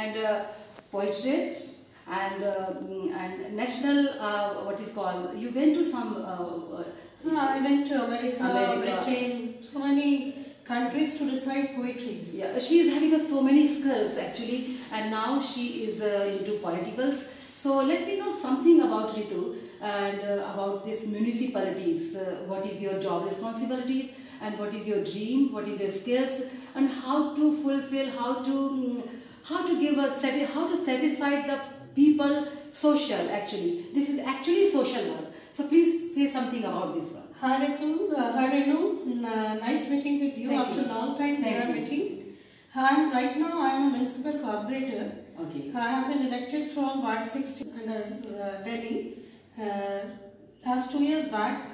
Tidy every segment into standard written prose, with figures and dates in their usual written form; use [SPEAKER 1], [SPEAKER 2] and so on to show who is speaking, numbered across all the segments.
[SPEAKER 1] and poetry and national what is called. You went to some.
[SPEAKER 2] I went to America, Britain, so many countries to recite poetries.
[SPEAKER 1] Yeah, she is having so many skills actually, and now she is into politicals. So let me know something about Ritu and about these municipalities. What is your job responsibilities and what is your dream? What is your skills and how to fulfill? How to give how to satisfy the people social actually. This is actually social work. So please say something about this one.
[SPEAKER 2] Hi Renu, nice meeting with you.
[SPEAKER 1] Thank
[SPEAKER 2] after
[SPEAKER 1] you.
[SPEAKER 2] a long time we are meeting. Right now I am a municipal corporator.
[SPEAKER 1] Okay.
[SPEAKER 2] I have been elected from Ward 60 under Delhi. Last 2 years back,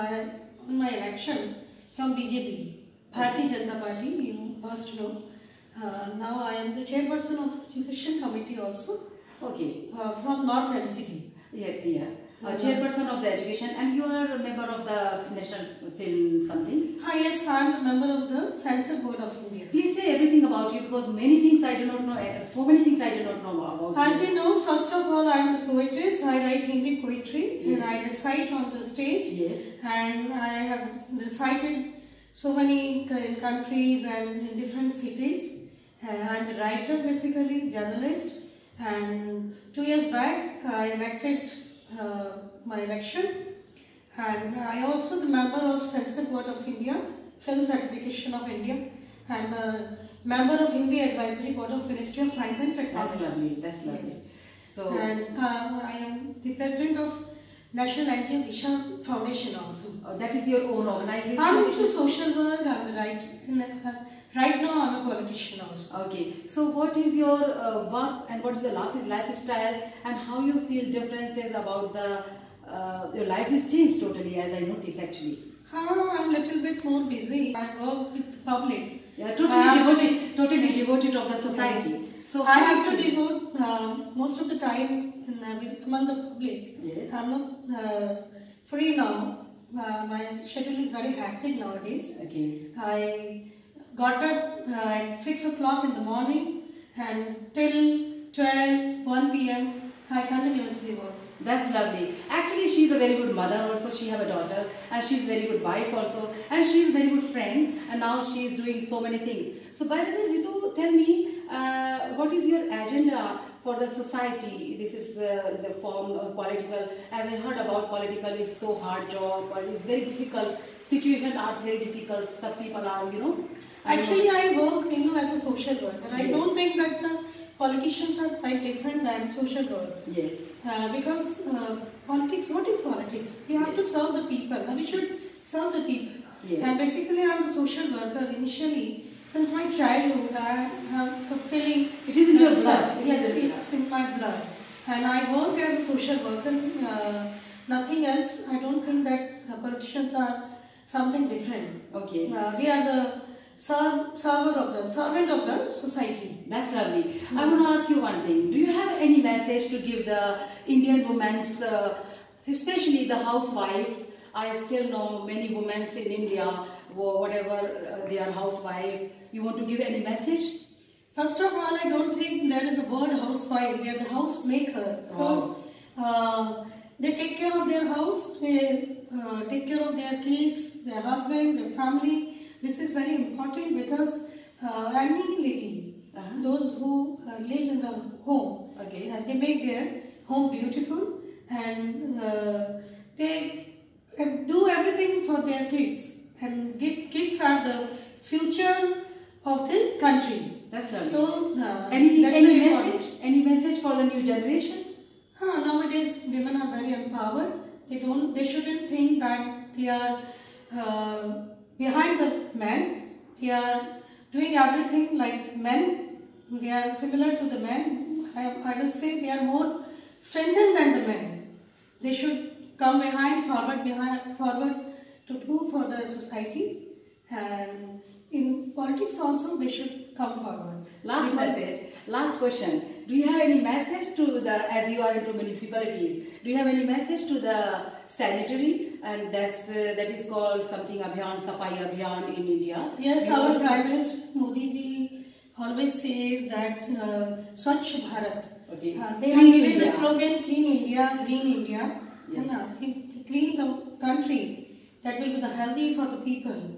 [SPEAKER 2] on my election from BJP, Bharatiya Janata Party, you must know. Now I am the chairperson of the Education Committee also.
[SPEAKER 1] Okay.
[SPEAKER 2] From North MCD.
[SPEAKER 1] Yeah. Chairperson of the education, and you are a member of the National Film something.
[SPEAKER 2] Yes, I am a member of the Censor Board of India.
[SPEAKER 1] Please say everything about you because many things I do not know. So many things I do not know about.
[SPEAKER 2] As you know, first of all, I am the poetess. I write Hindi poetry and I recite on the stage.
[SPEAKER 1] Yes.
[SPEAKER 2] And I have recited so many countries and in different cities. I am a writer, basically, journalist. And 2 years back, I elected my election, and I also the member of Censor Board of India, Film Certification of India, and the member of Hindi Advisory Board of Ministry of Science and Technology.
[SPEAKER 1] That's lovely. That's lovely.
[SPEAKER 2] Yes.
[SPEAKER 1] So,
[SPEAKER 2] and I am the president of National NGO Disha Foundation also.
[SPEAKER 1] That is your own organization.
[SPEAKER 2] I am into social work. Right now I am a politician also.
[SPEAKER 1] Okay. So what is your work and what is your lifestyle and how you feel differences about the your life is changed totally as I notice actually.
[SPEAKER 2] I am a little bit more busy. I work with the public.
[SPEAKER 1] Yeah, totally devoted of the society. So
[SPEAKER 2] I have to devote most of the time among the public.
[SPEAKER 1] Yes.
[SPEAKER 2] I am not free now. My schedule is very hectic nowadays.
[SPEAKER 1] Okay.
[SPEAKER 2] I got up at 6 o'clock in the morning and till 1 p.m. I continuously work.
[SPEAKER 1] That's lovely. Actually, she's a very good mother also. She have a daughter and she's a very good wife also. And she's a very good friend and now she's doing so many things. So by the way, Ritu, tell me, what is your agenda for the society? This is the form of political. As I heard about political is so hard job or it's very difficult. Situation are very difficult. Some people are,
[SPEAKER 2] Actually, I work, as a social worker. Yes. I don't think that the politicians are quite different than social work.
[SPEAKER 1] Yes.
[SPEAKER 2] Because politics, what is politics? We have to serve the people. We should serve the people.
[SPEAKER 1] Yes.
[SPEAKER 2] And basically, I am a social worker initially. Since my childhood, I have a feeling.
[SPEAKER 1] It is in your blood.
[SPEAKER 2] Yes, it's in my blood. And I work as a social worker. Nothing else. I don't think that politicians are something different.
[SPEAKER 1] Okay.
[SPEAKER 2] We are the servant of the society.
[SPEAKER 1] That's lovely. I want to ask you one thing. Do you have any message to give the Indian women, especially the housewives? I still know many women in India, whatever they are housewife. You want to give any message?
[SPEAKER 2] First of all, I don't think there is a word housewife. They are the housemaker because they take care of their house, they take care of their kids, their husband, their family. This is very important because any lady, those who live in the home, they make their home beautiful and they do everything for their kids. And kids are the future of the country.
[SPEAKER 1] That's lovely.
[SPEAKER 2] So,
[SPEAKER 1] any message for the new generation?
[SPEAKER 2] Nowadays, women are very empowered. They shouldn't think that they are behind the men. They are doing everything like men. They are similar to the men. I will say they are more strengthened than the men. They should come forward to do for the society, and in politics also they should come forward.
[SPEAKER 1] Last question. Do you have any message to as you are into municipalities, do you have any message to the sanitary, and that is called something Abhiyan, Safai Abhiyan in India?
[SPEAKER 2] Yes, our Prime Minister Modi ji always says that Swachh Bharat.
[SPEAKER 1] Okay.
[SPEAKER 2] They have given the slogan Clean India, Green India.
[SPEAKER 1] Yes.
[SPEAKER 2] If they clean the country, that will be the healthy for the people.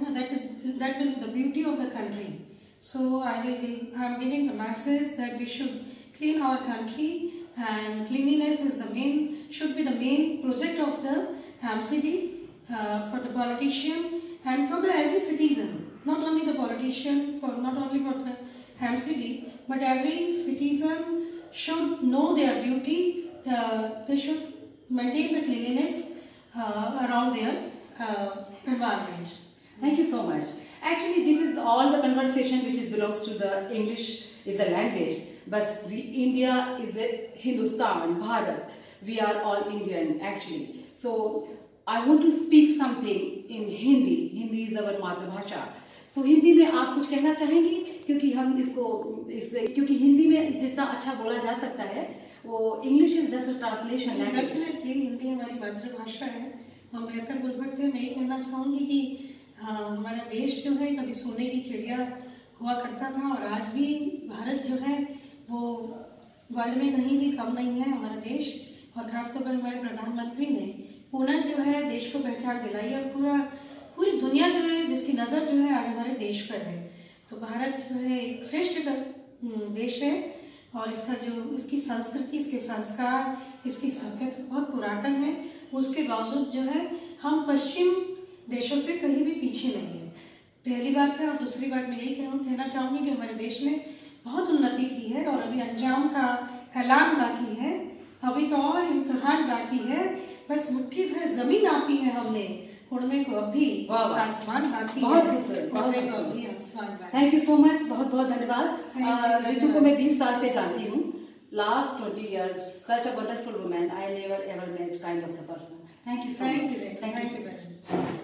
[SPEAKER 2] That will be the beauty of the country. So I am giving the message that we should clean our country, and cleanliness should be the main project of the HAMCD for the politician and for the every citizen. Not only the politician, not only for the HAMCD, but every citizen should know their duty. They should maintain the cleanliness around their environment.
[SPEAKER 1] Thank you so much. Actually, this is all the conversation which belongs to the English is the language, but India is a Hindustan, Bharat. We are all Indian actually. So I want to speak something in Hindi. Hindi is our मातृभाषा. So Hindi में आप कुछ कहना चाहेंगी? क्योंकि हम क्योंकि हिंदी में जितना अच्छा बोला जा सकता है, वो English is just translation language.
[SPEAKER 2] Definitely Hindi हमारी मातृभाषा है, हम बेहतर बोल सकते हैं. मैं ये कहना चाहूँगी कि हमारा देश जो है कभी सोने की चिड़िया हुआ करता था, और आज भी भारत जो है वो वर्ल्ड में कहीं भी कम नहीं है. हमारा देश और खासतौर पर हमारे प्रधानमंत्री ने पुनः जो है देश को पहचान दिलाई, और पूरी दुनिया जो है जिसकी नज़र जो है आज हमारे देश पर है. तो भारत जो है एक श्रेष्ठ देश है, और इसकी संस्कृति, इसके संस्कार, इसकी सभ्यता बहुत पुरातन है. उसके बावजूद जो है हम पश्चिम देशों से कहीं भी पीछे नहीं है. पहली बात है. और दूसरी बात मैं यही कहना चाहूँगी कि हमारे देश ने बहुत उन्नति की है, और अभी अंजाम का ऐलान बाकी है. अभी तो और इम्तिहान बाकी है. बस मुट्ठी भर जमीन आपी है हमने, उड़ने को अभी आसमान बाकी है. उड़ने को अभी आसमान बाकी.
[SPEAKER 1] Thank you so much. बहुत बहुत धन्यवाद. रितु को मैं 20 साल से जानती हूँ. Last 20 years, such a wonderful woman. I never ever met kind of a person. Thank you so much.
[SPEAKER 2] Thank you.